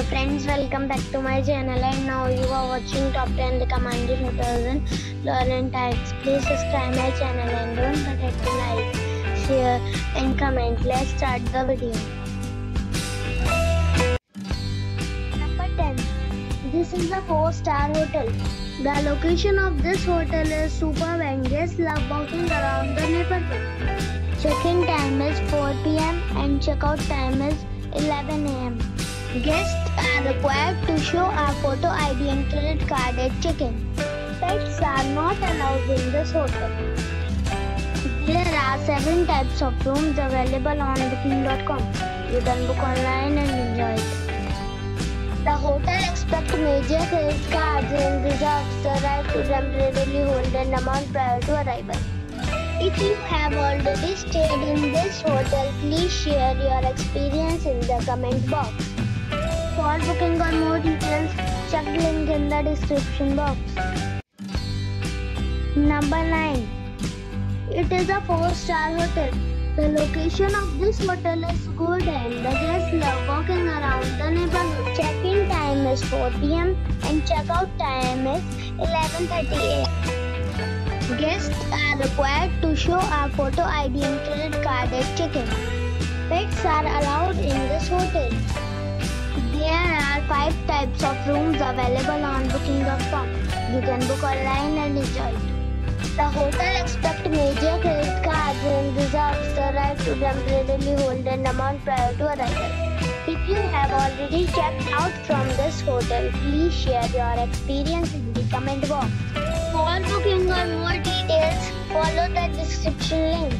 friends, welcome back to my channel, and now you are watching top 10 recommended hotels in Laurentides. Please subscribe my channel and don't forget to like, share and comment. Let's start the video. Number 10. This is a 4-star hotel. The location of this hotel is superb and guests love walking around the neighborhood. Check-in time is 4 p.m. and check-out time is 11 a.m. Guests are required to show a photo ID and credit card at check-in. Pets are not allowed in this hotel. There are 7 types of rooms available on booking.com. You can book online and enjoy it. The hotel expects major credit cards and reserves the right to temporarily hold an amount prior to arrival. If you have already stayed in this hotel, please share your experience in the comment box. For booking or more details, check the link in the description box. Number 9. It is a 4-star hotel. The location of this hotel is good and the guests love walking around the neighborhood. Check-in time is 4 p.m. and check-out time is 11:30 a.m. Guests are required to show a photo ID and credit card at check-in. Pets are allowed in this hotel. There are 5 types of rooms available on booking.com. You can book online and enjoy it. The hotel expects major credit cards and reserves the right to temporarily hold an amount prior to arrival. If you have already checked out from this hotel, please share your experience in the comment box. For booking or more details, follow the description link.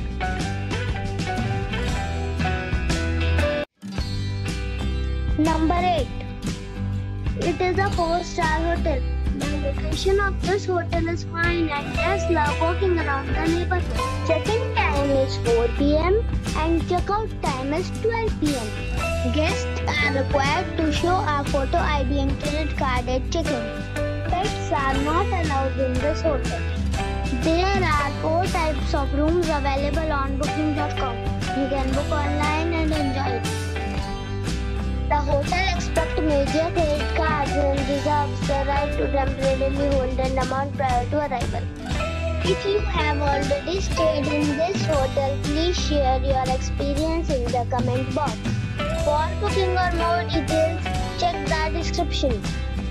Number 8. It is a 4-star hotel. The location of this hotel is fine and guests love walking around the neighborhood. Check-in time is 4 p.m. and check-out time is 12 p.m. Guests are required to show a photo ID and credit card at check-in. Pets are not allowed in this hotel. There are 4 types of rooms available on booking.com. You can book online and enjoy it. The hotel expects major credit cards and reserves the right to temporarily hold an amount prior to arrival. If you have already stayed in this hotel, please share your experience in the comment box. For booking or more details, check the description.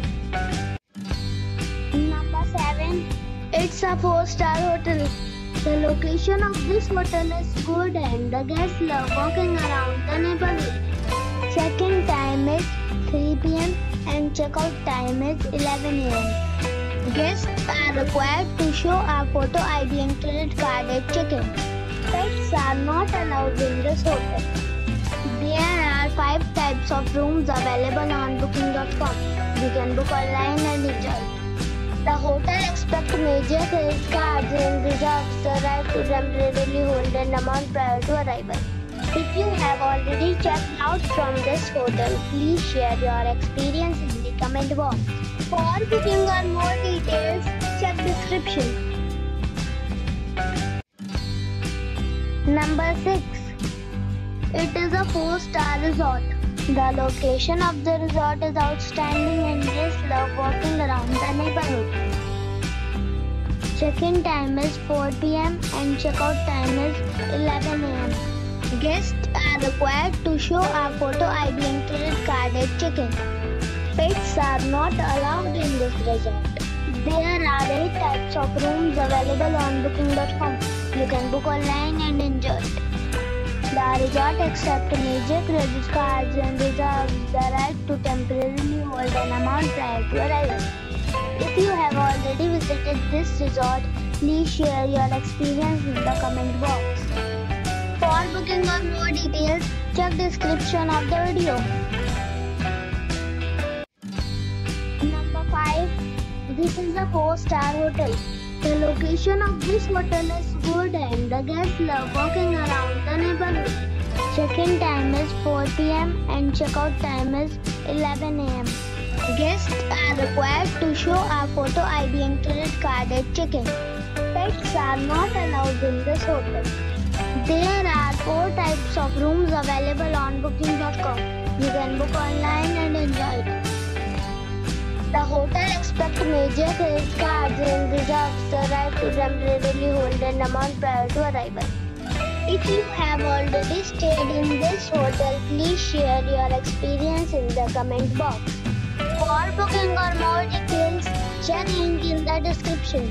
Number 7. It's a 4-star hotel. The location of this hotel is good and the guests love walking around the neighborhood. Check-in time is 3 p.m. and check-out time is 11 a.m. Guests are required to show a photo ID and credit card at check-in. Pets are not allowed in this hotel. There are 5 types of rooms available on booking.com. You can book online and enjoy it. The hotel expects major credit cards and reserves the right to temporarily hold an amount prior to arrival. If you have already checked out from this hotel, please share your experience in the comment box. For booking or more details, check description. Number 6. It is a 4-star resort. The location of the resort is outstanding and guests love walking around the neighborhood. Check-in time is 4 p.m. and check-out time is 11 a.m. Guests are required to show a photo ID and credit card at check-in. Pets are not allowed in this resort. There are 8 types of rooms available on booking.com. You can book online and enjoy it. The resort accepts major credit cards and reserves the right to temporarily hold an amount prior to arrival. If you have already visited this resort, please share your experience in the comment box. For booking or more details, check description of the video. Number 5. This is a 4-star hotel. The location of this hotel is good and the guests love walking around the neighborhood. Check-in time is 4 p.m. and check-out time is 11 a.m. Guests are required to show a photo ID and credit card at check-in. Pets are not allowed in this hotel. There are 4 types of rooms available on booking.com. You can book online and enjoy it. The hotel expects major credit cards and reserves the right to temporarily hold an amount prior to arrival. If you have already stayed in this hotel, please share your experience in the comment box. For booking or more details, check link in the description.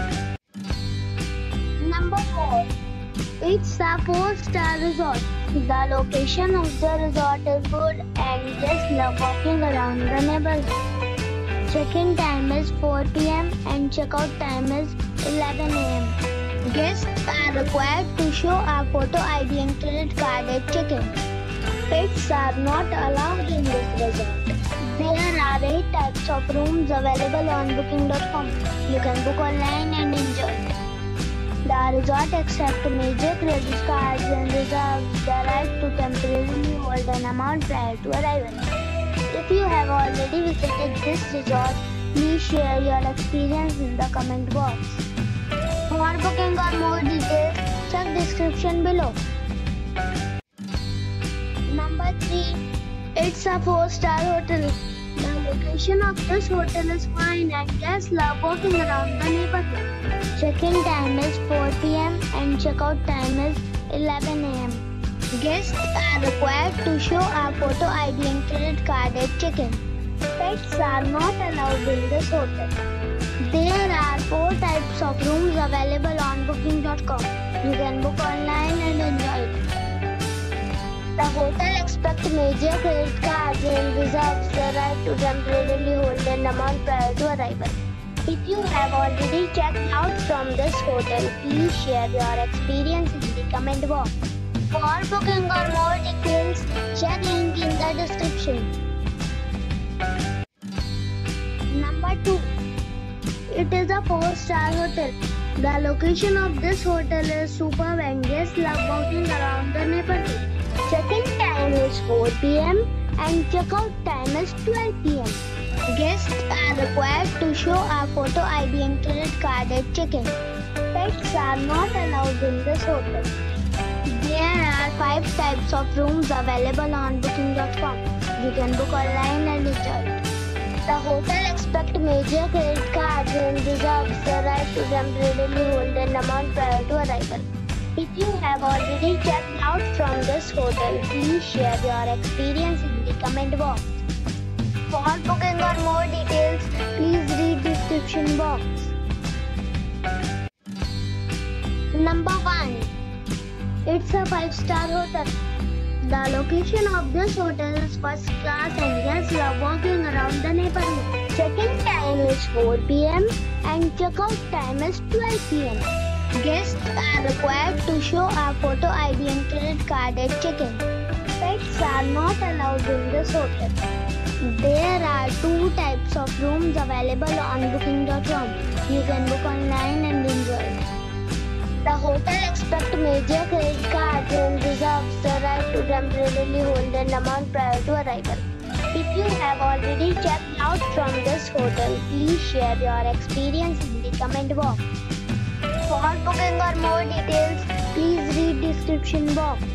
Number 4. It's a 4-star resort. The location of the resort is good and guests love walking around the neighborhood. Check-in time is 4 p.m. and check-out time is 11 a.m. Guests are required to show a photo ID and credit card at check-in. Pets are not allowed in this resort. There are 8 types of rooms available on booking.com. You can book online and enjoy it. The resort accepts major credit cards and reserves the right to temporarily hold an amount prior to arrival. If you have already visited this resort, please share your experience in the comment box. For booking or more details, check description below. Number 3. It's a 4-star hotel. The location of this hotel is fine and guests love walking around the neighborhood. Check-in time is 4 p.m. and check-out time is 11 a.m. Guests are required to show a photo ID and credit card at check-in. Pets are not allowed in this hotel. There are 4 types of rooms available on booking.com. You can book online and enjoy it. The hotel expects major credit cards and reserves the right to temporarily hold an amount prior to arrival. If you have already checked out from this hotel, please share your experience in the comment box. For booking or more details, check link in the description. Number 2. It is a 4-star hotel. The location of this hotel is superb and guests love walking around the neighborhood. Check-in time is 4 p.m. and check-out time is 12 p.m. Guests are required to show a photo ID and credit card at check-in. Pets are not allowed in this hotel. There are 5 types of rooms available on booking.com. You can book online and enjoy it. The hotel expects major credit cards and reserves the right to temporarily hold an amount prior to arrival. If you have already checked out from this hotel, please share your experience in the comment box. For booking or more details, please read description box. Number 1. It's a 5-star hotel. The location of this hotel is first class and guests love walking around the neighborhood. Check-in time is 4 p.m. and check-out time is 12 p.m. Guests are required to show a photo ID and credit card at check-in. Pets are not allowed in this hotel. There are 2 types of rooms available on booking.com. You can book online and enjoy it. The hotel expects major credit cards and reserves the right to temporarily hold an amount prior to arrival. If you have already checked out from this hotel, please share your experience in the comment box. For booking or more details, please read description box.